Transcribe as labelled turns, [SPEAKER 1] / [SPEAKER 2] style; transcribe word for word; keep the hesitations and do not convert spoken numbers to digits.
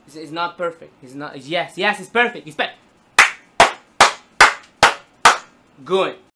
[SPEAKER 1] It's, it's not perfect. It's not. Yes, yes, it's perfect. It's perfect. Good.